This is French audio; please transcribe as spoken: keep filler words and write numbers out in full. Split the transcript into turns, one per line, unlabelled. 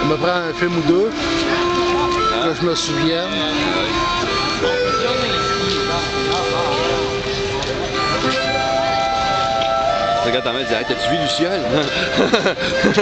me prend un film ou deux, que je me souvienne.
Regarde ta main, dis, hey, t'as-tu vu Luciole?